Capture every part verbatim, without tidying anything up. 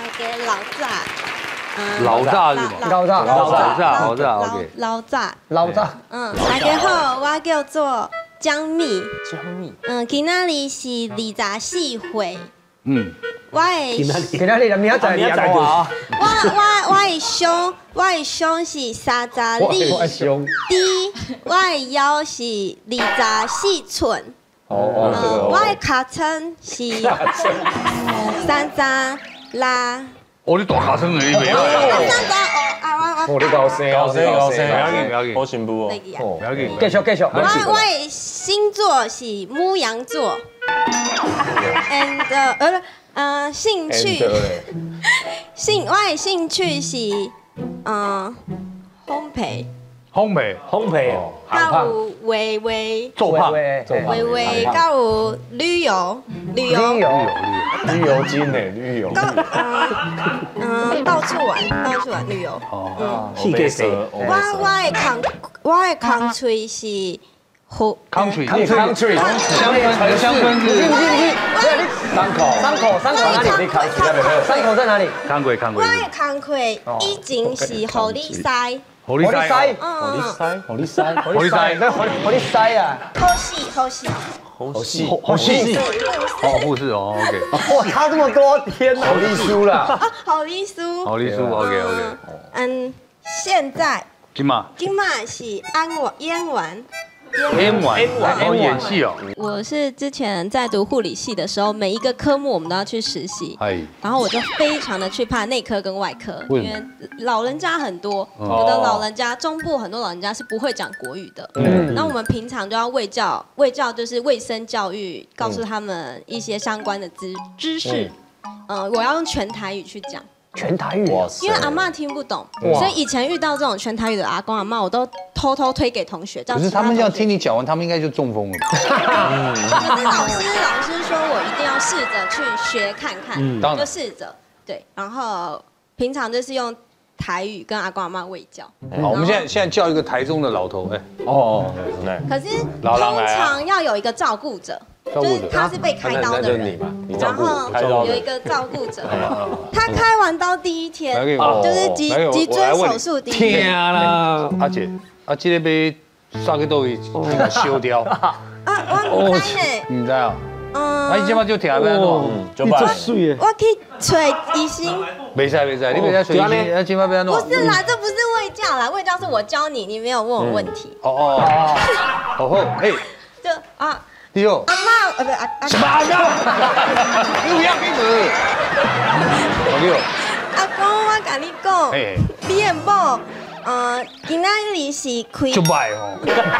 嘅老炸。 老炸是嘛？ 老炸， 老炸，老炸 ，OK。 老炸， 老炸。 嗯，大家好，我叫做江蜜。 江蜜。 嗯，今仔日是二十四岁。 嗯。 我的今仔日明仔载你仔啊！ 我我我的胸，我的胸是三十二。 我胸。 D， 我的腰是二十四寸。 哦哦，这个。 我的脚称是三十六。 哦，你大卡声而已，没有。 我你高聲， 高聲高聲， 不要緊，不要緊， 好進步哦。 不要緊， 繼續繼續。 我我的星座是牡羊座 ，and 呃呃興趣，興我的興趣是嗯烘焙， 烘焙， 烘焙， 還有微微做胖， 微微，還有旅遊，旅遊， 旅遊， 旅遊精呢，旅遊。 嗯嗯，到處玩，到處玩旅遊。 哦， 戲劇社。 我我的空我的空吹是好 country country， 香氛，香氛是。 山口，山口，山口哪里？山口在哪里？ 康鬼，康鬼。 我的空氣以前是互你塞， 火力塞， 嗯， 好利塞， 火力塞， 那火火力塞啊！ 好戲好戲， 好細， 好細，哦，護士哦，OK。 哇，差這麼多，天哪！好利蘇啦， 啊，好利蘇， 好利蘇 ，OK OK。 嗯，現在今嘛？ 今嘛是安我演完。 演完，哦，演戲哦。 我是之前在讀護理系的時候，每一個科目我們都要去實習， 係。 然後我就非常的去怕內科跟外科，因為老人家很多， 哦有的老人家中部很多老人家是不會講國語的，嗯，那我們平常就要衛教，衛教就是衛生教育，告訴他們一些相關的知知識，嗯，我要用全台語去講。 全台語，哇因為阿嬤聽不懂，所以以前遇到這種全台語的阿公阿嬤，我都偷偷推給同學。 可是他們要聽你講完，他們應該就中風了。 可是老師老師說我一定要試着去學看看，就試着對，然後平常就是用台語跟阿公阿嬤衛教。 好，我們現在現在叫一個台中的老頭，哎， 哦， 可是通常要有一個照顧者。就是他是被開刀的人，然後有一個照顧者。他開完刀第一天，就是脊脊椎手術第一天。 天啦，阿姐，啊，這個被殺去倒去，給它燒掉。 啊，我唔知呢。 唔知啊？ 嗯。 啊，伊即馬就聽咩咯？ 就把。 我去找醫生。 沒事沒事，你別再找醫生，啊，即馬別弄。 不是啦，這不是衛教啦，衛教是我教你，你沒有問我問題。 哦哦哦，好好，哎。 就啊。 你好， 阿媽，呃不阿阿。 什麼阿媽？你不要閉嘴。你好。 阿公，我跟你講，你的某，呃，今仔日是開。 就歹哦。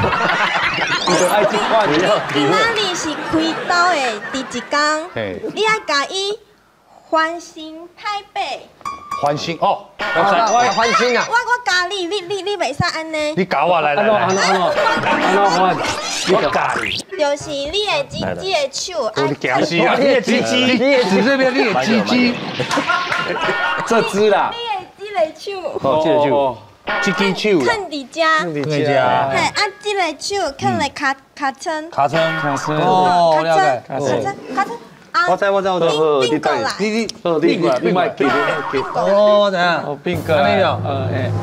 今仔日是開刀的第一天，你要甲伊翻新太白。 翻新哦， 我翻新啊！ 我我教你，你你你袂使安尼。 你教我來來來。安怎安怎安怎我我教你。 就是你的雞雞的手。 我的腳是啊，你的雞雞，你的指這邊，你的雞雞。 這隻啦。 你的這個手。 哦，這個手。這隻手。 放佇遮。 放佇遮。 嘿，啊，這個手放在卡卡稱。 卡稱。卡稱。 哦，了解。卡稱，卡稱。 我知我知我知。 並過來。 你你你過來，並過來，並過來。 哦，怎樣？ 哦，並過來。 那個，呃，哎。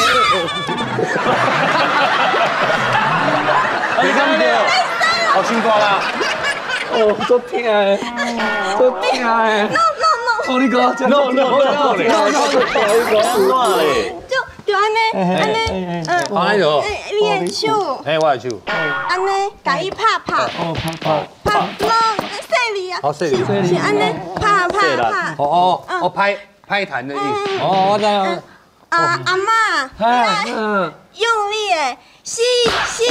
你這麼丟，好辛苦啦。 哦，足痛誒，足痛誒。 No no no。 哦，你講，no no no no no。 就就安尼，安尼，嗯。 好來就。 你的手。 哎，我的手。 安尼，甲伊拍拍。 哦，拍拍。 拍攏，細你啊。 好細你。 是安尼，拍拍拍。 哦哦哦，拍拍彈的意思。 哦，我知道。 啊，阿媽， 哎，嗯。 用力誒，吸吸，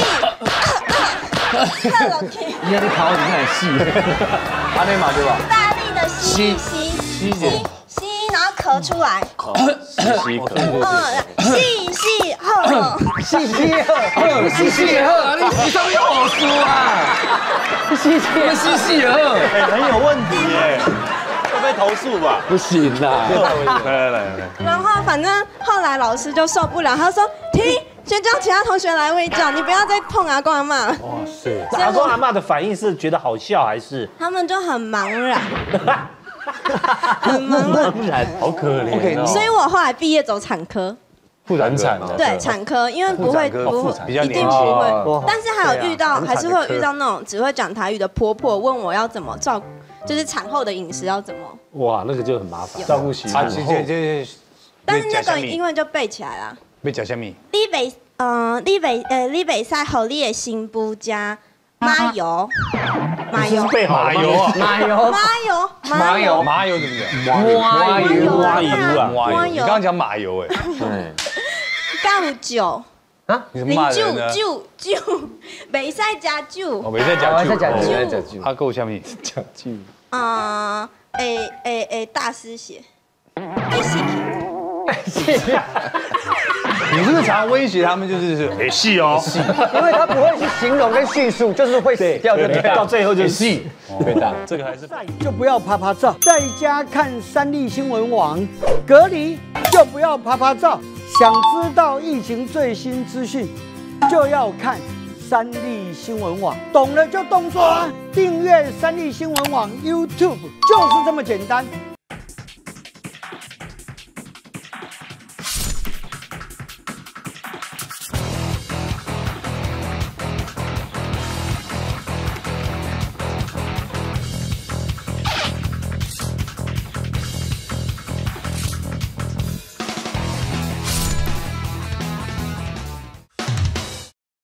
跳落去。 你看你跑你看吸， 安尼嘛對吧？ 大力的吸吸吸吸，然後咳出來。 吸咳。 嗯，吸吸呵， 吸吸呵，吸吸呵，你你上面有好書啊？吸吸吸吸呵， 哎，很有問題耶。被投訴吧？ 不行啦！ 來來來來。 然後反正後來老師就受不了，他說：停，先叫其他同學來衛教，你不要再碰阿公阿嬤。 哇塞！阿公阿嬤的反應是覺得好笑還是？ 他們就很茫然。 很忙了。 不然好可怜哦。 所以我后来毕业走产科。 妇产惨的， 对产科，因为不会不会比较一定不会，但是还有遇到还是会有遇到那种只会讲台语的婆婆问我要怎么照，就是产后的饮食要怎么。 哇，那个就很麻烦， 照顾媳妇。 啊，这这这， 但是那个英文就背起来了。 要吃什么？ 你袂呃，你袂呃，你袂使互你的新妇加麻油，麻油， 麻油啊， 麻油， 麻油， 麻油， 麻油对不对？ 麻油， 麻油啊， 麻油。你刚刚讲麻油哎。 对。 加有酒啊？ 你怎么骂人呢？ 酒酒酒，袂使加酒。 哦，袂使加酒， 袂使加酒， 袂使加酒。啊，够什么？ 加酒。 啊，诶诶诶，大师血，会死去。 你是不是常威胁他们？就是是哎戏哦，戏， 因为他不会去形容跟叙述，就是会死掉，就对， 到最后就是戏，被打。这个还是就不要拍拍照，在家看三立新闻网，隔离就不要拍拍照。 想知道疫情最新资讯，就要看三立新闻网，懂了就动作啊！订阅三立新闻网 YouTube 就是这么简单。